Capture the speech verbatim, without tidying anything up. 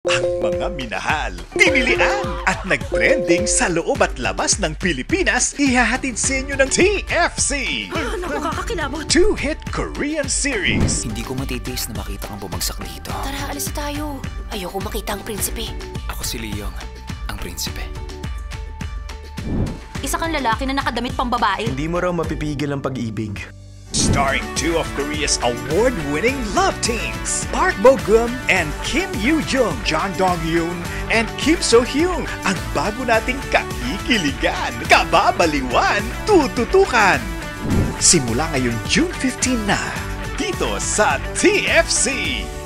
Ang mga minahal, pinilian at nag-trending sa loob at labas ng Pilipinas, ihahatid sa inyo ng T F C! Ah, naku, kakakilabot. Two-hit Korean series. Hindi ko matitiis na makita kang bumagsak dito. Tara, alis na tayo. Ayoko makita ang prinsipe. Ako si Leong, ang prinsipe. Isa kang lalaki na nakadamit pang babae. Hindi mo raw mapipigil ang pag-ibig. Starring two of Korea's award-winning love teams, Park Bo-gum and Kim Yoo-jung, John Dong-yoon, and Kim So-hyun. Ang bago nating kakikiligan, kababaliwan, tututukan. Simula ngayon June fifteenth na, dito sa T F C!